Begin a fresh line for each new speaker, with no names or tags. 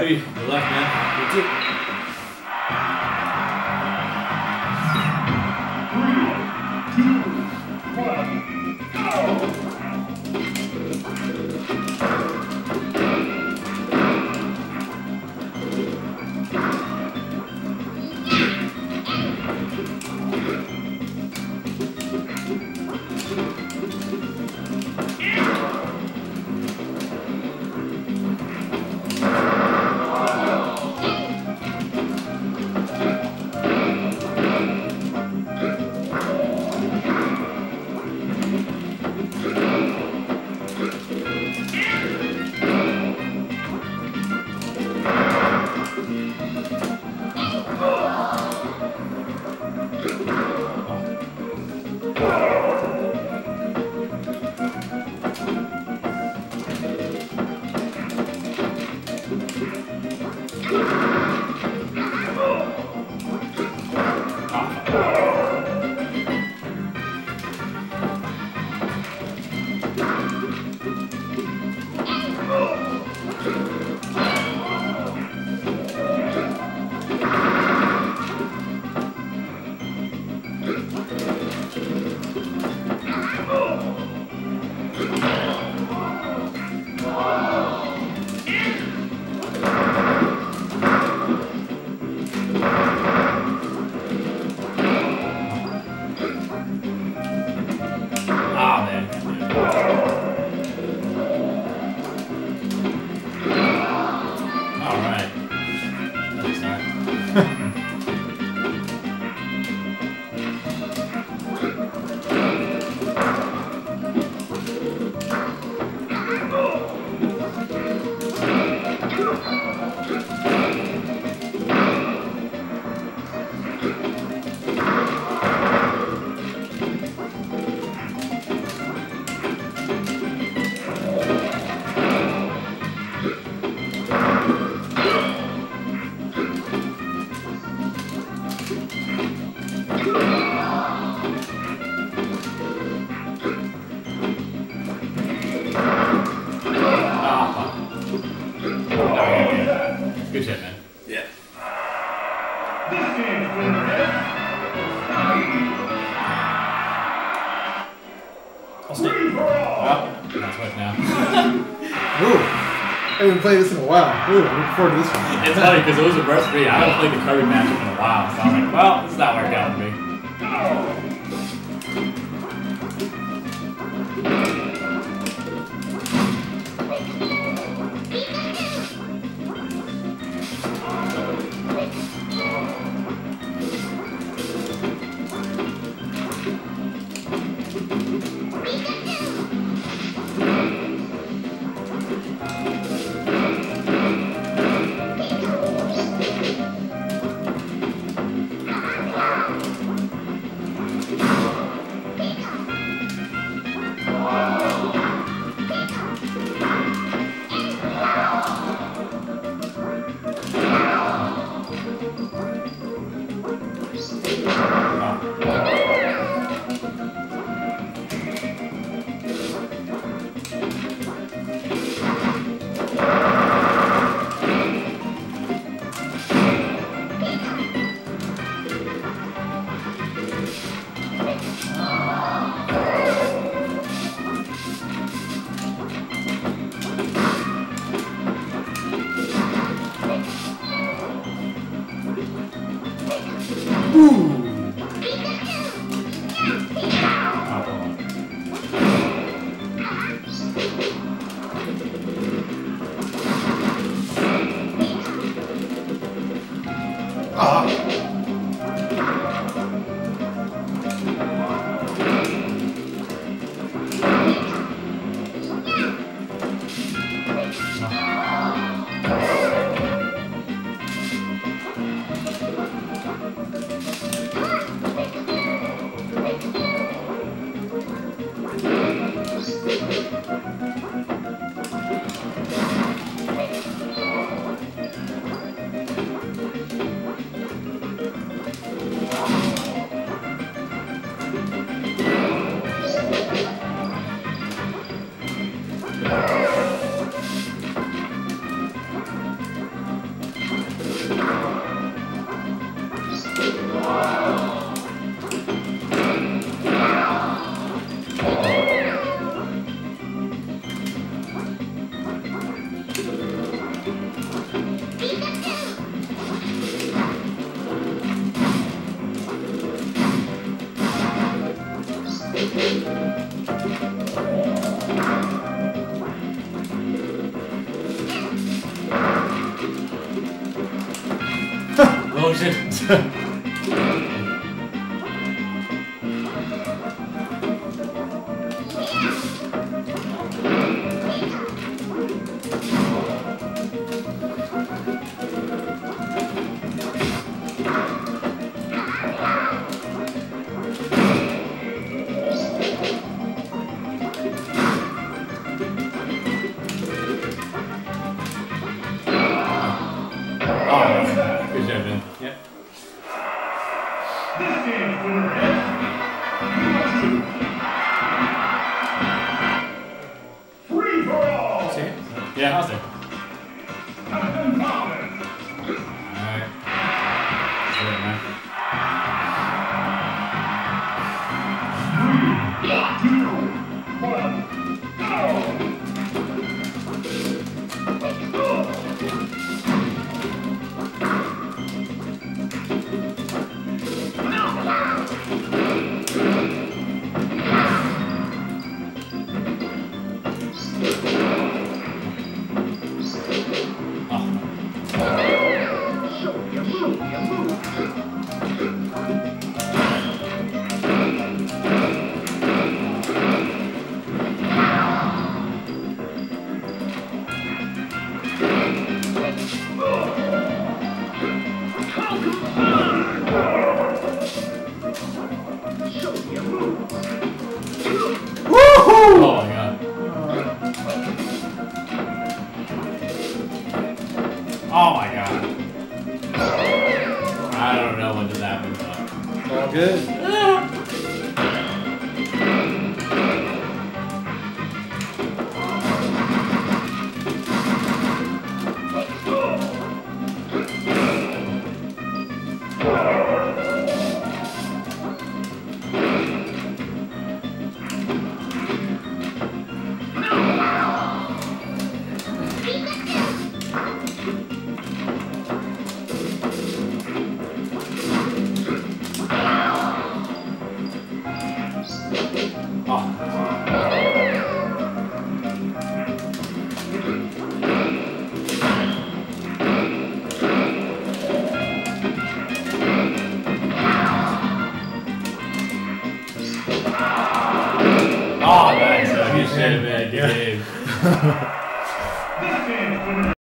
Kirby, good luck, man. You too.
Good shit, man.
Yeah.
I'll stay. Oh, not switch now.
Ooh. I haven't played this in a while. Ooh, I'm looking forward to this one.
It's funny because it was a burst for me. I haven't played the Kirby matchup in a while, so I was like, well, this is not working out for me. Oh shit. Good job, man. Yep.
This game's winner is free for all.
See? Yeah, how's it?
Captain Falcon.
Alright. That's it, man.
3, 2, 1, go!
Oh my god. Oh my god. I don't know what just happened, but
It's all good.
oh, nice. Good shit, man. Good game.